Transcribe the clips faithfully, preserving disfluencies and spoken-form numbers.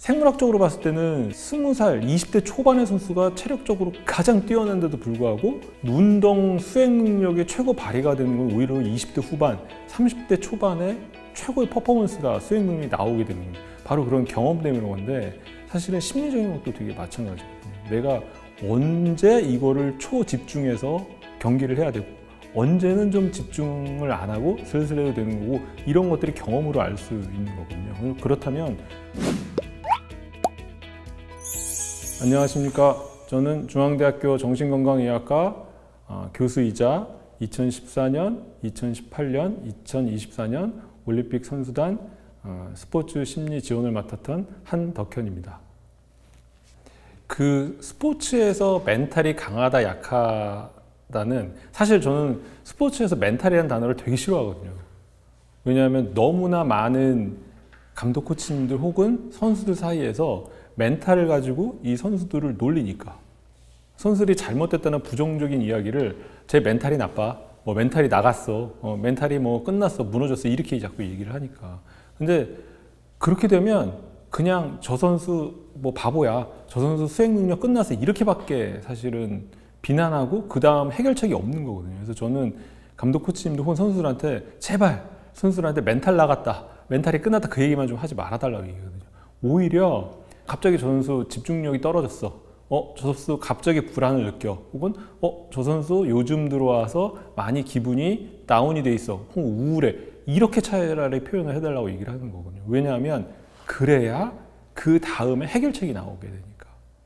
생물학적으로 봤을 때는 스무 살, 이십 대 초반의 선수가 체력적으로 가장 뛰어난데도 불구하고 운동 수행 능력의 최고 발휘가 되는 건 오히려 이십 대 후반, 삼십 대 초반에 최고의 퍼포먼스가 수행 능력이 나오게 되는 거예요. 바로 그런 경험 때문인 건데, 사실은 심리적인 것도 되게 마찬가지거든요. 내가 언제 이거를 초집중해서 경기를 해야 되고, 언제는 좀 집중을 안 하고 슬슬 해도 되는 거고, 이런 것들이 경험으로 알 수 있는 거거든요. 그렇다면 안녕하십니까. 저는 중앙대학교 정신건강의학과 교수이자 이천십사 년, 이천십팔 년, 이천이십사 년 올림픽 선수단 스포츠 심리 지원을 맡았던 한덕현입니다. 그 스포츠에서 멘탈이 강하다, 약하다는, 사실 저는 스포츠에서 멘탈이라는 단어를 되게 싫어하거든요. 왜냐하면 너무나 많은 감독 코치님들 혹은 선수들 사이에서 멘탈을 가지고 이 선수들을 놀리니까, 선수들이 잘못됐다는 부정적인 이야기를 제 멘탈이 나빠, 뭐 멘탈이 나갔어, 어, 멘탈이 뭐 끝났어, 무너졌어, 이렇게 자꾸 얘기를 하니까. 근데 그렇게 되면 그냥 저 선수 뭐 바보야, 저 선수 수행 능력 끝났어, 이렇게밖에 사실은 비난하고 그 다음 해결책이 없는 거거든요. 그래서 저는 감독 코치님도 혹은 선수들한테 제발 선수들한테 멘탈 나갔다, 멘탈이 끝났다, 그 얘기만 좀 하지 말아달라고 얘기하거든요. 오히려 갑자기 저 선수 집중력이 떨어졌어, 어, 저 선수 갑자기 불안을 느껴, 혹은 어, 저 선수 요즘 들어와서 많이 기분이 다운이 돼 있어, 혹은 우울해, 이렇게 차라리 표현을 해달라고 얘기를 하는 거거든요. 왜냐하면 그래야 그 다음에 해결책이 나오게 되니까.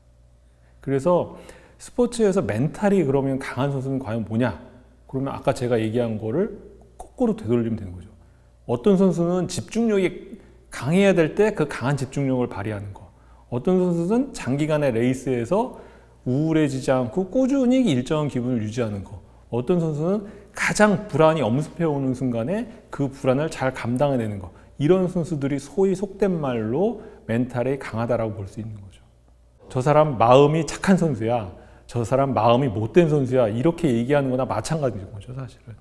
그래서 스포츠에서 멘탈이 그러면 강한 선수는 과연 뭐냐? 그러면 아까 제가 얘기한 거를 거꾸로 되돌리면 되는 거죠. 어떤 선수는 집중력이 강해야 될 때 그 강한 집중력을 발휘하는 거, 어떤 선수는 장기간의 레이스에서 우울해지지 않고 꾸준히 일정한 기분을 유지하는 거, 어떤 선수는 가장 불안이 엄습해 오는 순간에 그 불안을 잘 감당해내는 거, 이런 선수들이 소위 속된 말로 멘탈이 강하다라고 볼 수 있는 거죠. 저 사람 마음이 착한 선수야, 저 사람 마음이 못된 선수야, 이렇게 얘기하는 거나 마찬가지인 거죠. 사실은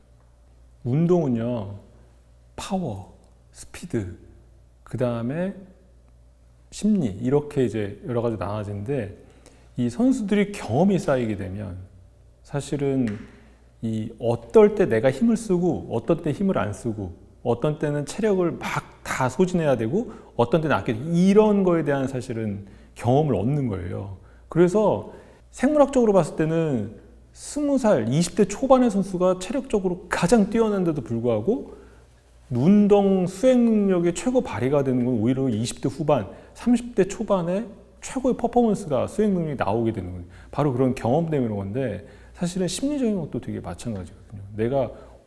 운동은요, 파워, 스피드, 그 다음에 심리, 이렇게 이제 여러 가지 나눠지는데, 이 선수들이 경험이 쌓이게 되면 사실은 이 어떨 때 내가 힘을 쓰고 어떤 때 힘을 안 쓰고, 어떤 때는 체력을 막 다 소진해야 되고 어떤 때는 아껴, 이런 거에 대한 사실은 경험을 얻는 거예요. 그래서 생물학적으로 봤을 때는 스무 살, 이십 대 초반의 선수가 체력적으로 가장 뛰어난데도 불구하고 운동 수행 능력의 최고 발휘가 되는 건 오히려 이십 대 후반, 삼십 대 초반에 최고의 퍼포먼스가 수행 능력이 나오게 되는 거예요. 바로 그런 경험 때문인 건데, 사실은 심리적인 것도 되게 마찬가지거든요. 내가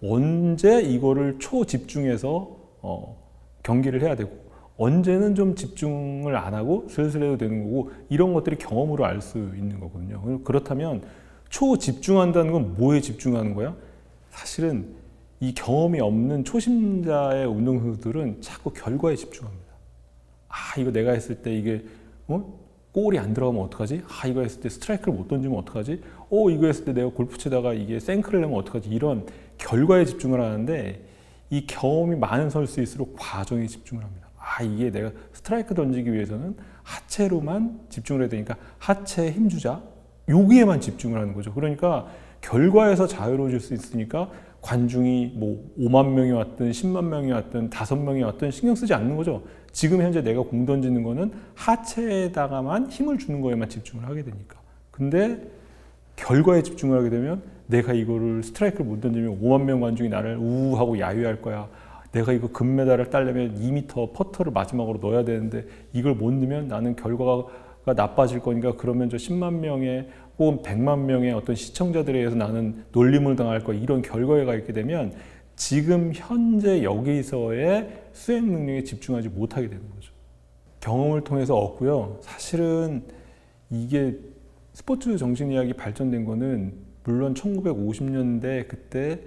언제 이거를 초집중해서 어, 경기를 해야 되고, 언제는 좀 집중을 안 하고 슬슬 해도 되는 거고, 이런 것들이 경험으로 알 수 있는 거거든요. 그렇다면 초집중한다는 건 뭐에 집중하는 거야? 사실은 이 경험이 없는 초심자의 운동선수들은 자꾸 결과에 집중합니다. 아, 이거 내가 했을 때 이게 어? 골이 안 들어가면 어떡하지? 아, 이거 했을 때 스트라이크를 못 던지면 어떡하지? 어, 이거 했을 때 내가 골프 치다가 이게 생크를 내면 어떡하지? 이런 결과에 집중을 하는데, 이 경험이 많은 선수일수록 과정에 집중을 합니다. 아, 이게 내가 스트라이크 던지기 위해서는 하체로만 집중을 해야 되니까 하체에 힘주자, 여기에만 집중을 하는 거죠. 그러니까 결과에서 자유로워질 수 있으니까 관중이 뭐 오만 명이 왔든 십만 명이 왔든 다섯 명이 왔든 신경 쓰지 않는 거죠. 지금 현재 내가 공 던지는 거는 하체에다가만 힘을 주는 거에만 집중을 하게 되니까. 근데 결과에 집중을 하게 되면 내가 이거를 스트라이크를 못 던지면 오만 명 관중이 나를 우우하고 야유할 거야. 내가 이거 금메달을 따려면 이 미터 퍼터를 마지막으로 넣어야 되는데 이걸 못 넣으면 나는 결과가 나빠질 거니까, 그러면 저 십만 명의 혹은 백만 명의 어떤 시청자들에 의해서 나는 놀림을 당할 거야. 이런 결과가 있게 되면 지금 현재 여기서의 수행 능력에 집중하지 못하게 되는 거죠. 경험을 통해서 얻고요. 사실은 이게 스포츠 정신의학이 발전된 거는 물론 천구백오십 년대 그때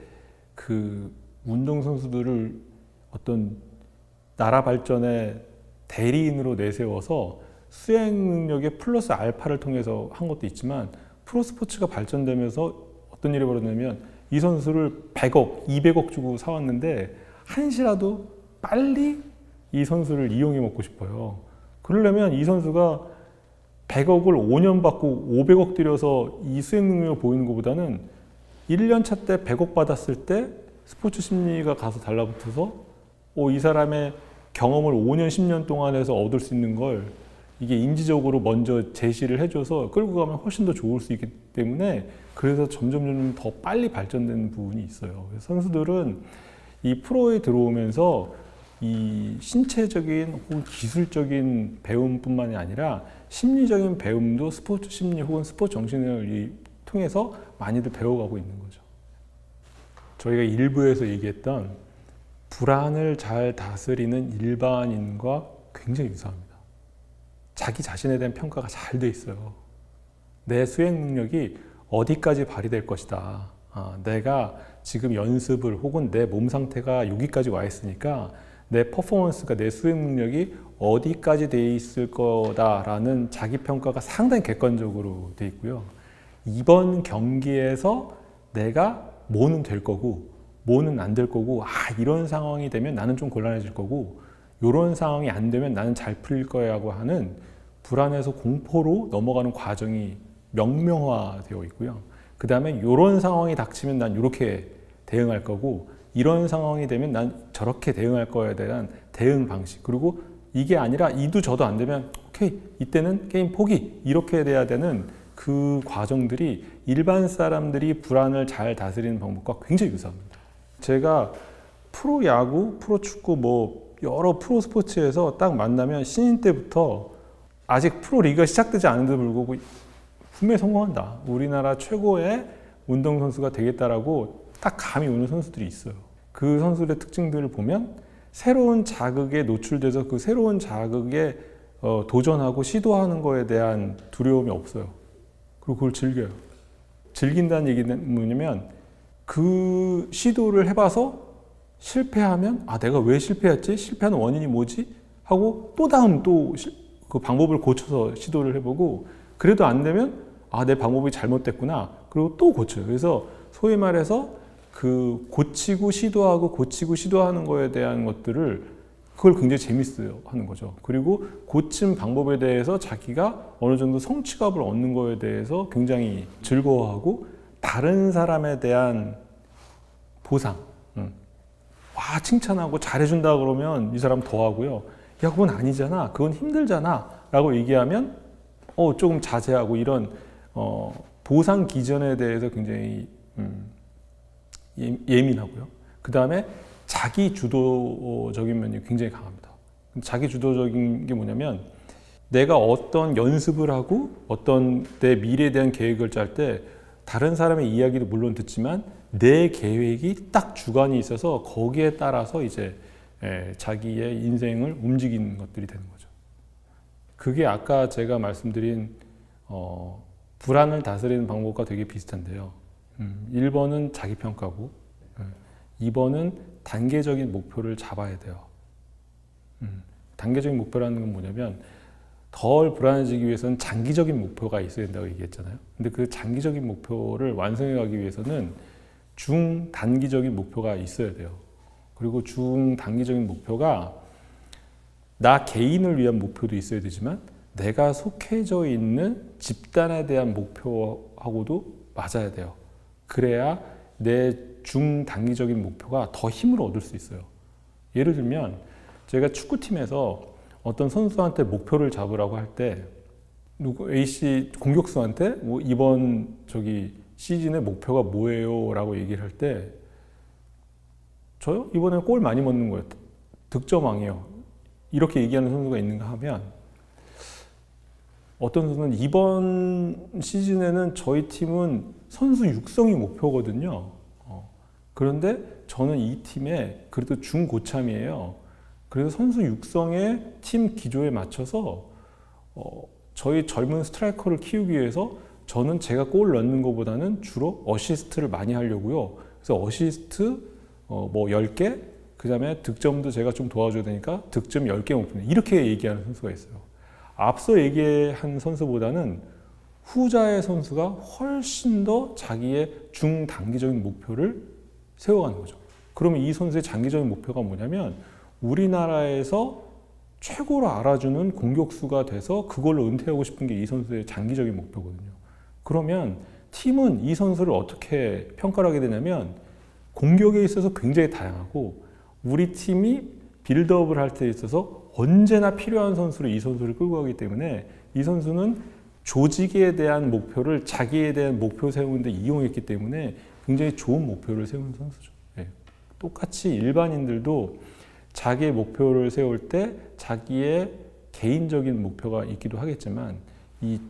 그 운동선수들을 어떤 나라 발전의 대리인으로 내세워서 수행 능력의 플러스 알파를 통해서 한 것도 있지만, 프로스포츠가 발전되면서 어떤 일이 벌어졌냐면, 이 선수를 백억, 이백억 주고 사왔는데 한시라도 빨리 이 선수를 이용해 먹고 싶어요. 그러려면 이 선수가 백억을 오 년 받고 오백억 들여서 이 수행 능력을 보이는 것보다는 일 년 차 때 백억 받았을 때 스포츠 심리가 가서 달라붙어서 어, 이 사람의 경험을 오 년, 십 년 동안 해서 얻을 수 있는 걸 이게 인지적으로 먼저 제시를 해줘서 끌고 가면 훨씬 더 좋을 수 있기 때문에 그래서 점점 점점 더 빨리 발전되는 부분이 있어요. 그래서 선수들은 이 프로에 들어오면서 이 신체적인 혹은 기술적인 배움뿐만이 아니라 심리적인 배움도 스포츠 심리 혹은 스포츠 정신을 통해서 많이들 배워가고 있는 거죠. 저희가 일부에서 얘기했던 불안을 잘 다스리는 일반인과 굉장히 유사합니다. 자기 자신에 대한 평가가 잘 돼 있어요. 내 수행 능력이 어디까지 발휘될 것이다. 아, 내가 지금 연습을 혹은 내 몸 상태가 여기까지 와 있으니까 내 퍼포먼스가 내 수행 능력이 어디까지 돼 있을 거다라는 자기 평가가 상당히 객관적으로 돼 있고요. 이번 경기에서 내가 뭐는 될 거고 뭐는 안 될 거고 아 이런 상황이 되면 나는 좀 곤란해질 거고 이런 상황이 안 되면 나는 잘 풀릴 거야라고 하는 불안에서 공포로 넘어가는 과정이 명명화되어 있고요. 그 다음에 이런 상황이 닥치면 난 이렇게 대응할 거고 이런 상황이 되면 난 저렇게 대응할 거에 대한 대응 방식, 그리고 이게 아니라 이도 저도 안 되면 오케이 이때는 게임 포기, 이렇게 돼야 되는 그 과정들이 일반 사람들이 불안을 잘 다스리는 방법과 굉장히 유사합니다. 제가 프로야구, 프로축구 뭐 여러 프로 스포츠에서 딱 만나면 신인 때부터 아직 프로리그가 시작되지 않은데도 불구하고 분명히 성공한다, 우리나라 최고의 운동선수가 되겠다라고 딱 감이 오는 선수들이 있어요. 그 선수들의 특징들을 보면 새로운 자극에 노출돼서 그 새로운 자극에 어, 도전하고 시도하는 거에 대한 두려움이 없어요. 그리고 그걸 즐겨요. 즐긴다는 얘기는 뭐냐면 그 시도를 해봐서 실패하면 아 내가 왜 실패했지? 실패하는 원인이 뭐지? 하고 또 다음 또 그 방법을 고쳐서 시도를 해보고 그래도 안 되면 아 내 방법이 잘못됐구나. 그리고 또 고쳐요. 그래서 소위 말해서 그 고치고 시도하고 고치고 시도하는 거에 대한 것들을 그걸 굉장히 재밌어요 하는 거죠. 그리고 고친 방법에 대해서 자기가 어느 정도 성취감을 얻는 거에 대해서 굉장히 즐거워하고 다른 사람에 대한 보상, 응. 와 칭찬하고 잘해준다 그러면 이 사람 더 하고요. 야 그건 아니잖아, 그건 힘들잖아 라고 얘기하면 어 조금 자제하고 이런 어, 보상 기전에 대해서 굉장히 음, 예, 예민하고요. 그 다음에 자기 주도적인 면이 굉장히 강합니다. 자기 주도적인 게 뭐냐면 내가 어떤 연습을 하고 어떤 내 미래에 대한 계획을 짤 때 다른 사람의 이야기도 물론 듣지만 내 계획이 딱 주관이 있어서 거기에 따라서 이제 예, 자기의 인생을 움직이는 것들이 되는 거죠. 그게 아까 제가 말씀드린 어, 불안을 다스리는 방법과 되게 비슷한데요. 음, 일 번은 자기평가고 음, 이 번은 단계적인 목표를 잡아야 돼요. 음, 단계적인 목표라는 건 뭐냐면 덜 불안해지기 위해서는 장기적인 목표가 있어야 된다고 얘기했잖아요. 근데 그 장기적인 목표를 완성해 가기 위해서는 중단기적인 목표가 있어야 돼요. 그리고 중단기적인 목표가 나 개인을 위한 목표도 있어야 되지만 내가 속해져 있는 집단에 대한 목표하고도 맞아야 돼요. 그래야 내 중단기적인 목표가 더 힘을 얻을 수 있어요. 예를 들면 제가 축구팀에서 어떤 선수한테 목표를 잡으라고 할 때 누구 A씨 공격수한테 뭐 이번 저기 시즌의 목표가 뭐예요? 라고 얘기를 할 때 저요? 이번에 골 많이 넣는 거예요. 득점왕이요. 이렇게 얘기하는 선수가 있는가 하면 어떤 선수는 이번 시즌에는 저희 팀은 선수 육성이 목표거든요. 어. 그런데 저는 이 팀에 그래도 중고참이에요. 그래서 선수 육성의 팀 기조에 맞춰서 어, 저희 젊은 스트라이커를 키우기 위해서 저는 제가 골 넣는 것보다는 주로 어시스트를 많이 하려고요. 그래서 어시스트 어, 뭐 열 개, 그 다음에 득점도 제가 좀 도와줘야 되니까 득점 열 개 목표입니다. 이렇게 얘기하는 선수가 있어요. 앞서 얘기한 선수보다는 후자의 선수가 훨씬 더 자기의 중단기적인 목표를 세워가는 거죠. 그러면 이 선수의 장기적인 목표가 뭐냐면 우리나라에서 최고로 알아주는 공격수가 돼서 그걸로 은퇴하고 싶은 게 이 선수의 장기적인 목표거든요. 그러면 팀은 이 선수를 어떻게 평가를 하게 되냐면 공격에 있어서 굉장히 다양하고 우리 팀이 빌드업을 할 때 있어서 언제나 필요한 선수로 이 선수를 끌고 가기 때문에 이 선수는 조직에 대한 목표를 자기에 대한 목표 세우는 데 이용했기 때문에 굉장히 좋은 목표를 세우는 선수죠. 네. 똑같이 일반인들도 자기의 목표를 세울 때 자기의 개인적인 목표가 있기도 하겠지만 이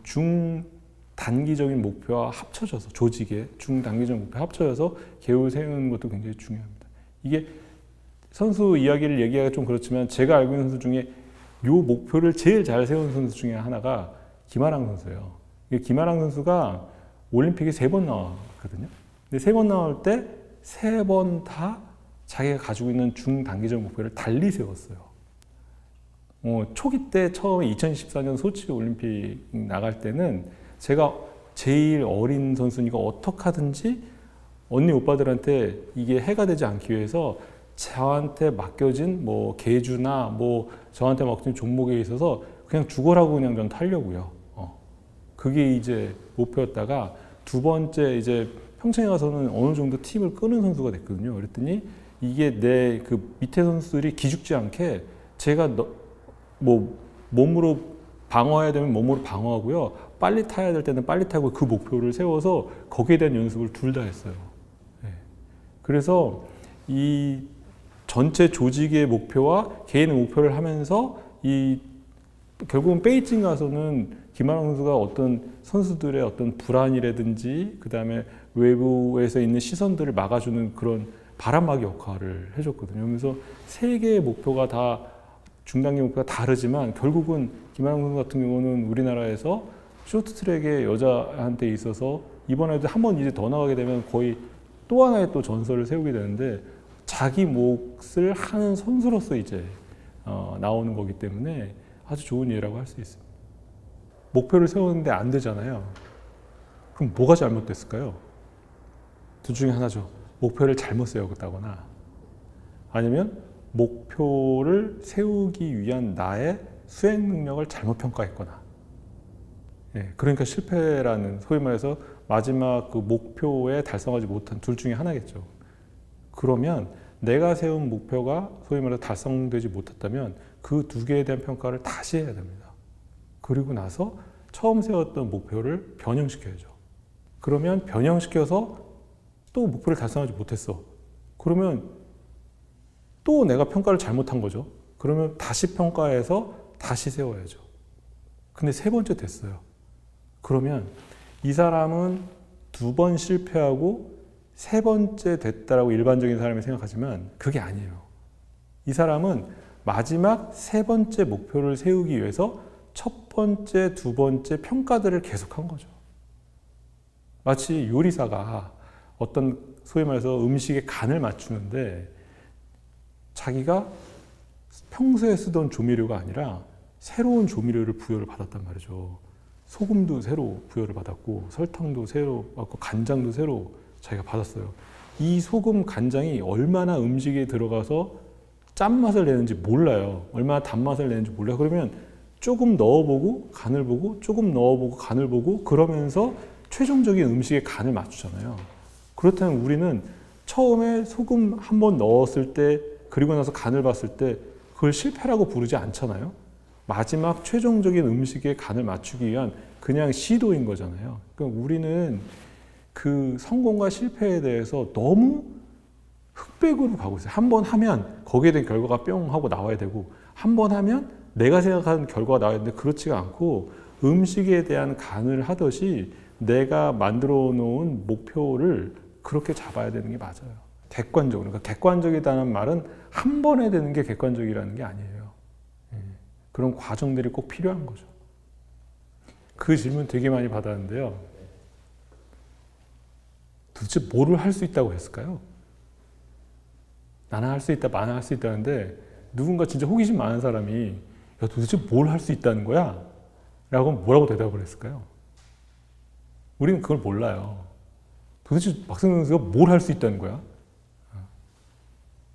중단기적인 목표와 합쳐져서 조직의 중단기적인 목표와 합쳐져서 계획을 세우는 것도 굉장히 중요합니다. 이게 선수 이야기를 얘기하기가 좀 그렇지만 제가 알고 있는 선수 중에 이 목표를 제일 잘 세운 선수 중에 하나가 김아랑 선수예요. 김아랑 선수가 올림픽에 세 번 나왔거든요. 근데 세 번 나올 때 세 번 다 자기가 가지고 있는 중단기적 목표를 달리 세웠어요. 어, 초기 때 처음에 이천십사 년 소치 올림픽 나갈 때는 제가 제일 어린 선수니까 어떻게 하든지 언니 오빠들한테 이게 해가 되지 않기 위해서 저한테 맡겨진 뭐 계주나 뭐 저한테 맡겨진 종목에 있어서 그냥 죽어라고 그냥 전 타려고요. 어. 그게 이제 목표였다가 두 번째 이제 평창에 가서는 어느 정도 팀을 끄는 선수가 됐거든요. 그랬더니 이게 내 그 밑에 선수들이 기죽지 않게 제가 너, 뭐 몸으로 방어해야 되면 몸으로 방어하고요. 빨리 타야 될 때는 빨리 타고 그 목표를 세워서 거기에 대한 연습을 둘 다 했어요. 네. 그래서 이 전체 조직의 목표와 개인의 목표를 하면서 이 결국은 베이징 가서는 김아랑 선수가 어떤 선수들의 어떤 불안이라든지 그 다음에 외부에서 있는 시선들을 막아주는 그런 바람막이 역할을 해줬거든요. 그래서 세 개의 목표가 다 중단기 목표가 다르지만 결국은 김아랑 선수 같은 경우는 우리나라에서 쇼트트랙의 여자한테 있어서 이번에도 한 번 이제 더 나가게 되면 거의 또 하나의 또 전설을 세우게 되는데 자기 몫을 하는 선수로서 이제 어, 나오는 거기 때문에 아주 좋은 예라고 할 수 있습니다. 목표를 세우는데 안 되잖아요. 그럼 뭐가 잘못됐을까요? 둘 중에 하나죠. 목표를 잘못 세웠다거나 아니면 목표를 세우기 위한 나의 수행 능력을 잘못 평가했거나. 예, 그러니까 실패라는 소위 말해서 마지막 그 목표에 달성하지 못한 둘 중에 하나겠죠. 그러면 내가 세운 목표가 소위 말해서 달성되지 못했다면 그 두 개에 대한 평가를 다시 해야 됩니다. 그리고 나서 처음 세웠던 목표를 변형시켜야죠. 그러면 변형시켜서 또 목표를 달성하지 못했어. 그러면 또 내가 평가를 잘못한 거죠. 그러면 다시 평가해서 다시 세워야죠. 근데 세 번째 됐어요. 그러면 이 사람은 두 번 실패하고 세 번째 됐다라고 일반적인 사람이 생각하지만 그게 아니에요. 이 사람은 마지막 세 번째 목표를 세우기 위해서 첫 번째, 두 번째 평가들을 계속한 거죠. 마치 요리사가 어떤 소위 말해서 음식의 간을 맞추는데 자기가 평소에 쓰던 조미료가 아니라 새로운 조미료를 부여를 받았단 말이죠. 소금도 새로 부여를 받았고 설탕도 새로 받고 간장도 새로 자기가 받았어요. 이 소금, 간장이 얼마나 음식에 들어가서 짠맛을 내는지 몰라요. 얼마나 단맛을 내는지 몰라요. 그러면 조금 넣어보고 간을 보고 조금 넣어보고 간을 보고 그러면서 최종적인 음식의 간을 맞추잖아요. 그렇다면 우리는 처음에 소금 한 번 넣었을 때 그리고 나서 간을 봤을 때 그걸 실패라고 부르지 않잖아요. 마지막 최종적인 음식의 간을 맞추기 위한 그냥 시도인 거잖아요. 그러니까 우리는 그 성공과 실패에 대해서 너무 흑백으로 가고 있어요. 한 번 하면 거기에 대한 결과가 뿅 하고 나와야 되고 한 번 하면 내가 생각하는 결과가 나와야 되는데 그렇지가 않고 음식에 대한 간을 하듯이 내가 만들어 놓은 목표를 그렇게 잡아야 되는 게 맞아요. 객관적으로. 그러니까 객관적이다는 말은 한 번에 되는 게 객관적이라는 게 아니에요. 예. 그런 과정들이 꼭 필요한 거죠. 그 질문 되게 많이 받았는데요. 도대체 뭐를 할 수 있다고 했을까요? 나는 할 수 있다, 나는 할 수 있다는데 누군가 진짜 호기심 많은 사람이 야, 도대체 뭘 할 수 있다는 거야? 라고 뭐라고 대답을 했을까요? 우리는 그걸 몰라요. 도대체 박성준 선수가 뭘 할 수 있다는 거야?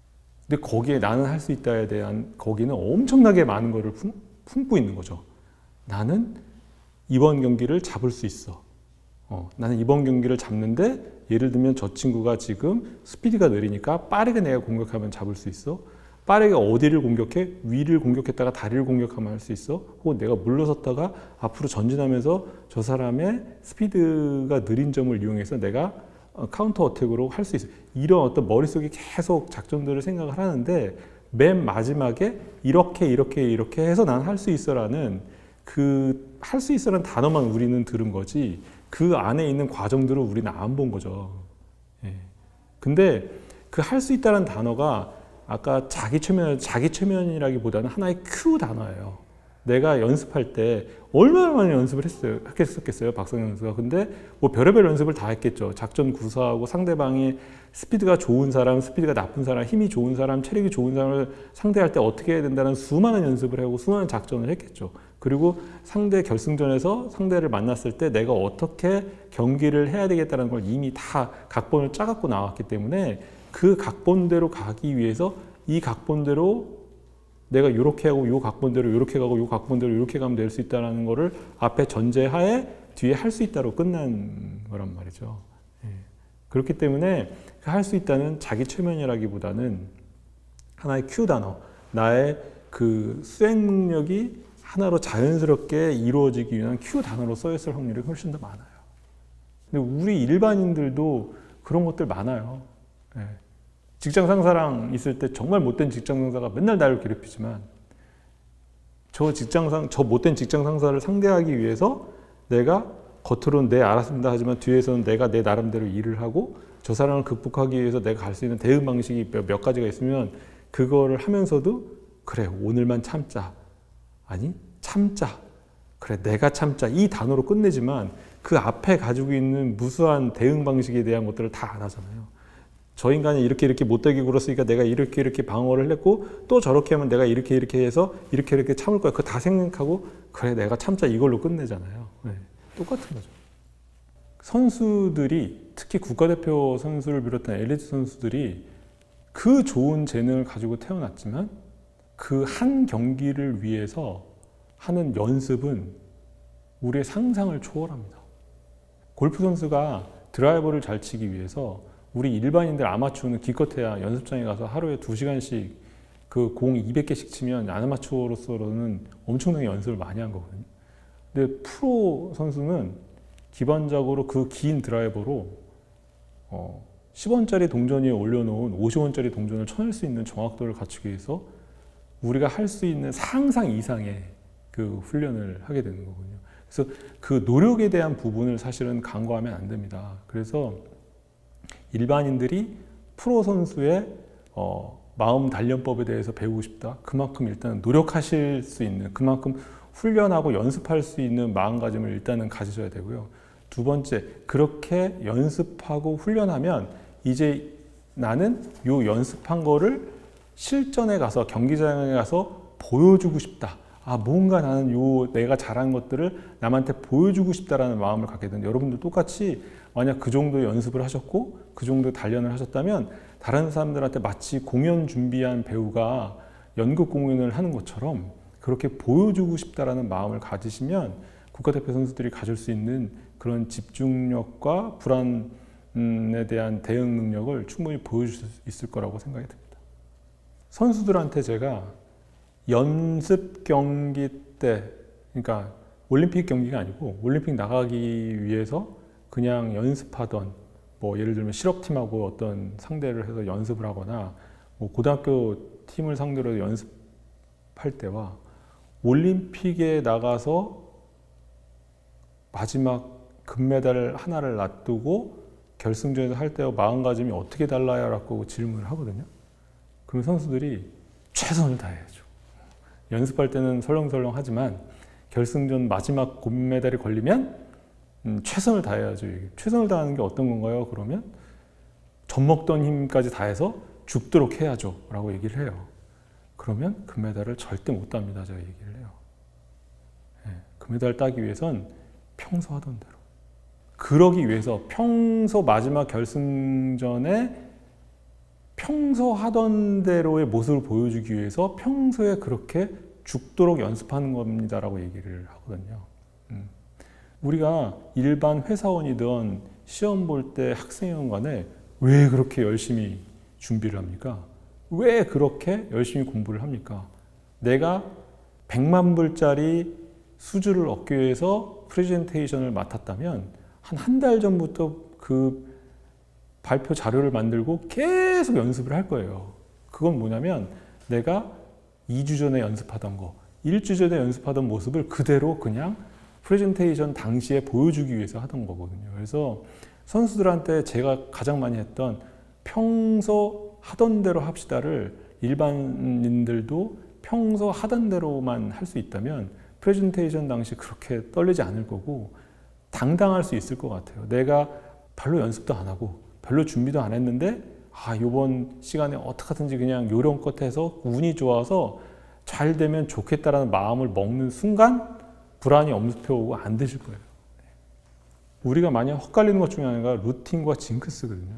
근데 거기에 나는 할 수 있다에 대한 거기는 엄청나게 많은 거를 품, 품고 있는 거죠. 나는 이번 경기를 잡을 수 있어. 어, 나는 이번 경기를 잡는데 예를 들면 저 친구가 지금 스피드가 느리니까 빠르게 내가 공격하면 잡을 수 있어. 빠르게 어디를 공격해? 위를 공격했다가 다리를 공격하면 할 수 있어. 혹은 내가 물러섰다가 앞으로 전진하면서 저 사람의 스피드가 느린 점을 이용해서 내가 카운터 어택으로 할 수 있어. 이런 어떤 머릿속에 계속 작전들을 생각을 하는데 맨 마지막에 이렇게 이렇게 이렇게 해서 난 할 수 있어라는 그 할 수 있어라는 단어만 우리는 들은 거지 그 안에 있는 과정들을 우리는 안 본 거죠. 예. 근데 그 할 수 있다는 단어가 아까 자기 최면, 자기 최면이라기보다는 하나의 큐 단어예요. 내가 연습할 때 얼마나 많이 연습을 했어요, 했었겠어요, 박성현 선수가. 근데 뭐 별의별 연습을 다 했겠죠. 작전 구사하고 상대방이 스피드가 좋은 사람, 스피드가 나쁜 사람, 힘이 좋은 사람, 체력이 좋은 사람을 상대할 때 어떻게 해야 된다는 수많은 연습을 하고 수많은 작전을 했겠죠. 그리고 상대 결승전에서 상대를 만났을 때 내가 어떻게 경기를 해야 되겠다는 걸 이미 다 각본을 짜갖고 나왔기 때문에 그 각본대로 가기 위해서 이 각본대로 내가 이렇게 하고 요 각본대로 이렇게 가고 요 각본대로 이렇게 가면 될 수 있다는 거를 앞에 전제하에 뒤에 할 수 있다로 끝난 거란 말이죠. 예. 그렇기 때문에 할 수 있다는 자기 최면이라기보다는 하나의 큐 단어, 나의 그 수행 능력이 하나로 자연스럽게 이루어지기 위한 큐 단어로 써있을 확률이 훨씬 더 많아요. 근데 우리 일반인들도 그런 것들 많아요. 예. 직장 상사랑 있을 때 정말 못된 직장 상사가 맨날 나를 괴롭히지만 저 직장 상, 저 못된 직장 상사를 상대하기 위해서 내가 겉으로는 네 알았습니다 하지만 뒤에서는 내가 내 나름대로 일을 하고 저 사람을 극복하기 위해서 내가 갈 수 있는 대응 방식이 몇, 몇 가지가 있으면 그거를 하면서도 그래 오늘만 참자 아니 참자 그래 내가 참자 이 단어로 끝내지만 그 앞에 가지고 있는 무수한 대응 방식에 대한 것들을 다 안 하잖아요. 저 인간이 이렇게 이렇게 못되게 굴었으니까 내가 이렇게 이렇게 방어를 했고 또 저렇게 하면 내가 이렇게 이렇게 해서 이렇게 이렇게 참을 거야. 그거 다 생각하고 그래 내가 참자 이걸로 끝내잖아요. 네. 똑같은 거죠. 선수들이 특히 국가대표 선수를 비롯한 엘리트 선수들이 그 좋은 재능을 가지고 태어났지만 그 한 경기를 위해서 하는 연습은 우리의 상상을 초월합니다. 골프 선수가 드라이버를 잘 치기 위해서 우리 일반인들 아마추어는 기껏해야 연습장에 가서 하루에 두 시간씩 그 공 이백 개씩 치면 아마추어로서는 엄청나게 연습을 많이 한 거거든요. 근데 프로 선수는 기본적으로 그 긴 드라이버로 어 십 원짜리 동전 위에 올려놓은 오십 원짜리 동전을 쳐낼 수 있는 정확도를 갖추기 위해서 우리가 할 수 있는 상상 이상의 그 훈련을 하게 되는 거거든요. 그래서 그 노력에 대한 부분을 사실은 간과하면 안 됩니다. 그래서 일반인들이 프로 선수의 어, 마음 단련법에 대해서 배우고 싶다. 그만큼 일단 노력하실 수 있는, 그만큼 훈련하고 연습할 수 있는 마음가짐을 일단은 가지셔야 되고요. 두 번째, 그렇게 연습하고 훈련하면 이제 나는 요 연습한 거를 실전에 가서 경기장에 가서 보여주고 싶다. 아, 뭔가 나는 요 내가 잘한 것들을 남한테 보여주고 싶다라는 마음을 갖게 되는데 여러분도 똑같이 만약 그 정도 연습을 하셨고 그 정도 단련을 하셨다면 다른 사람들한테 마치 공연 준비한 배우가 연극 공연을 하는 것처럼 그렇게 보여주고 싶다라는 마음을 가지시면 국가대표 선수들이 가질 수 있는 그런 집중력과 불안에 대한 대응 능력을 충분히 보여줄 수 있을 거라고 생각이 듭니다. 선수들한테 제가 연습 경기 때, 그러니까 올림픽 경기가 아니고 올림픽 나가기 위해서 그냥 연습하던, 뭐 예를 들면 실업팀하고 어떤 상대를 해서 연습을 하거나 뭐 고등학교 팀을 상대로 연습할 때와 올림픽에 나가서 마지막 금메달 하나를 놔두고 결승전에서 할 때와 마음가짐이 어떻게 달라요? 라고 질문을 하거든요. 그럼 선수들이 최선을 다해야죠. 연습할 때는 설렁설렁 하지만 결승전 마지막 금메달이 걸리면 음, 최선을 다해야죠. 최선을 다하는 게 어떤 건가요? 그러면 젖먹던 힘까지 다해서 죽도록 해야죠. 라고 얘기를 해요. 그러면 금메달을 절대 못 땁니다. 제가 얘기를 해요. 네, 금메달 따기 위해선 평소 하던 대로. 그러기 위해서 평소 마지막 결승전에 평소 하던 대로의 모습을 보여주기 위해서 평소에 그렇게 죽도록 연습하는 겁니다라고 얘기를 하거든요. 음. 우리가 일반 회사원이든 시험 볼 때 학생이든 간에 왜 그렇게 열심히 준비를 합니까? 왜 그렇게 열심히 공부를 합니까? 내가 백만 불짜리 수주를 얻기 위해서 프레젠테이션을 맡았다면 한 한 달 전부터 그 발표 자료를 만들고 계속 연습을 할 거예요. 그건 뭐냐면 내가 이 주 전에 연습하던 거, 일 주 전에 연습하던 모습을 그대로 그냥 프레젠테이션 당시에 보여주기 위해서 하던 거거든요. 그래서 선수들한테 제가 가장 많이 했던 평소 하던 대로 합시다를 일반인들도 평소 하던 대로만 할 수 있다면 프레젠테이션 당시 그렇게 떨리지 않을 거고 당당할 수 있을 것 같아요. 내가 별로 연습도 안 하고 별로 준비도 안 했는데 아, 이번 시간에 어떻게든지 그냥 요령껏 해서 운이 좋아서 잘 되면 좋겠다라는 마음을 먹는 순간 불안이 엄습해오고 안 되실 거예요. 우리가 많이 헛갈리는 것 중에 하나가 루틴과 징크스거든요.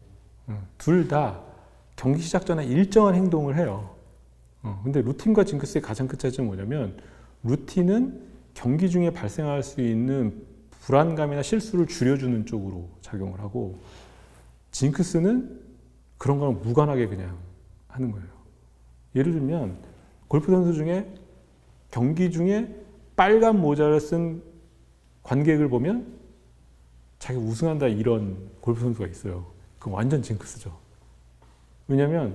둘 다 경기 시작 전에 일정한 행동을 해요. 근데 루틴과 징크스의 가장 큰 차이점은 뭐냐면 루틴은 경기 중에 발생할 수 있는 불안감이나 실수를 줄여주는 쪽으로 작용을 하고 징크스는 그런 거랑 무관하게 그냥 하는 거예요. 예를 들면 골프 선수 중에 경기 중에 빨간 모자를 쓴 관객을 보면 자기 우승한다 이런 골프 선수가 있어요. 그건 완전 징크스죠. 왜냐하면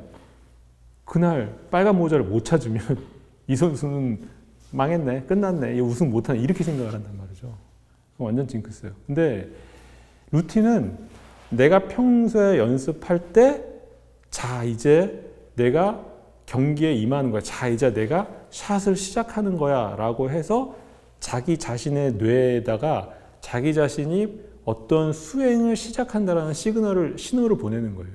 그날 빨간 모자를 못 찾으면 이 선수는 망했네, 끝났네, 우승 못하네 이렇게 생각을 한단 말이죠. 그건 완전 징크스예요. 근데 루틴은 내가 평소에 연습할 때 자 이제 내가 경기에 임하는 거야. 자 이제 내가 샷을 시작하는 거야 라고 해서 자기 자신의 뇌에다가 자기 자신이 어떤 수행을 시작한다라는 시그널을, 신호를 보내는 거예요.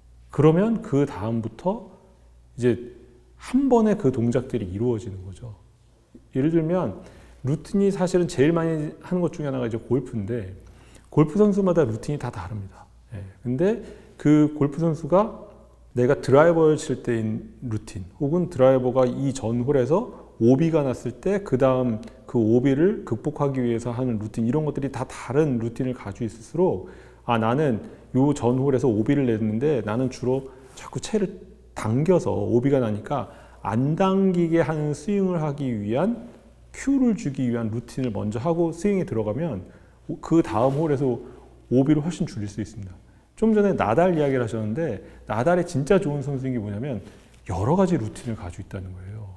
그러면 그 다음부터 이제 한 번에 그 동작들이 이루어지는 거죠. 예를 들면 루틴이 사실은 제일 많이 하는 것 중에 하나가 이제 골프인데 골프 선수마다 루틴이 다 다릅니다. 예. 근데 그 골프 선수가 내가 드라이버를 칠 때인 루틴 혹은 드라이버가 이 전 홀에서 오비가 났을 때 그 다음 그 오비를 극복하기 위해서 하는 루틴 이런 것들이 다 다른 루틴을 가지고 있을수록 아 나는 요 전 홀에서 오비를 냈는데 나는 주로 자꾸 채를 당겨서 오비가 나니까 안 당기게 하는 스윙을 하기 위한 큐를 주기 위한 루틴을 먼저 하고 스윙에 들어가면 그 다음 홀에서 오비를 훨씬 줄일 수 있습니다. 좀 전에 나달 이야기를 하셨는데 나달의 진짜 좋은 선수인 게 뭐냐면 여러 가지 루틴을 가지고 있다는 거예요.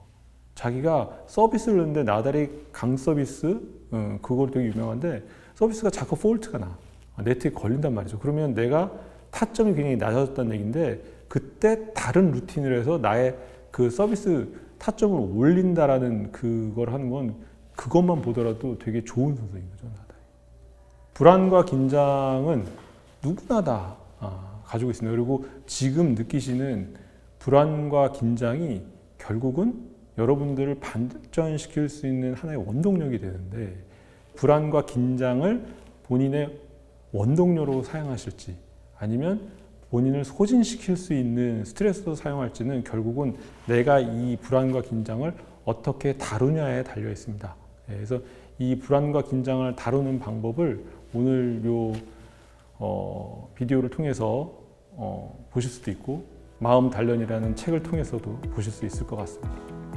자기가 서비스를 넣는데 나달이 강 서비스 어, 그거 되게 유명한데 서비스가 자꾸 폴트가 나 네트에 걸린단 말이죠. 그러면 내가 타점이 굉장히 낮아졌다는 얘기인데 그때 다른 루틴을 해서 나의 그 서비스 타점을 올린다라는 그걸 하는 건 그것만 보더라도 되게 좋은 선수인 거죠. 나달이. 불안과 긴장은 누구나 다 아, 가지고 있습니다. 그리고 지금 느끼시는 불안과 긴장이 결국은 여러분들을 반전시킬 수 있는 하나의 원동력이 되는데 불안과 긴장을 본인의 원동력으로 사용하실지 아니면 본인을 소진시킬 수 있는 스트레스로 사용할지는 결국은 내가 이 불안과 긴장을 어떻게 다루냐에 달려 있습니다. 그래서 이 불안과 긴장을 다루는 방법을 오늘 요 어, 비디오를 통해서 어, 보실 수도 있고 마음 단련이라는 책을 통해서도 보실 수 있을 것 같습니다.